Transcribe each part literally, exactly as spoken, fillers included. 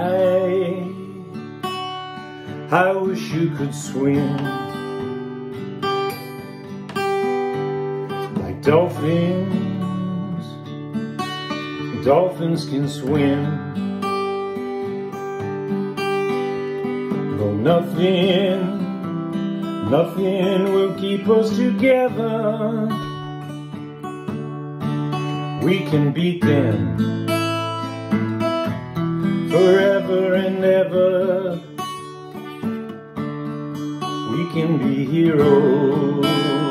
I, I wish you could swim like dolphins. Dolphins can swim. Though nothing, nothing will keep us together. We can beat them forever and ever. We can be heroes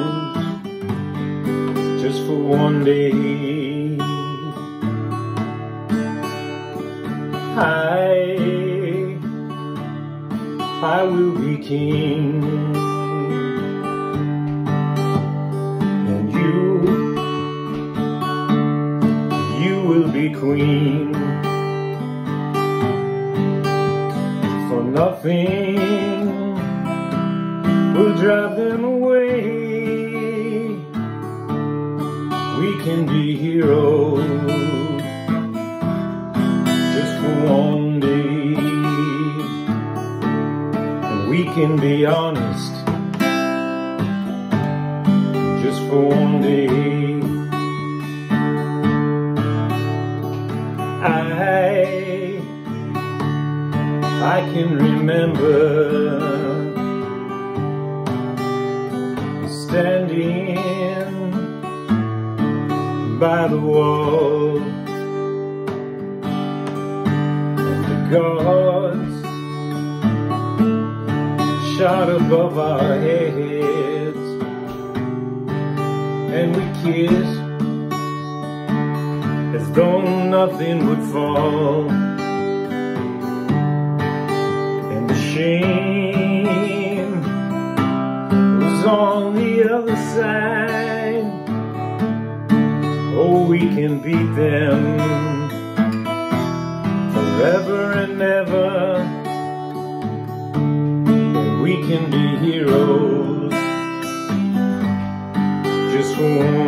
just for one day. I, I will be king, and you, you will be queen. For nothing will drive them away. We can be heroes just for one day, and we can be honest just for one day. I, I can remember standing by the wall, and the gods shot above our heads, and we kissed as though nothing would fall. And the shame was on the other side. Oh, we can beat them forever and ever. And we can be heroes just for one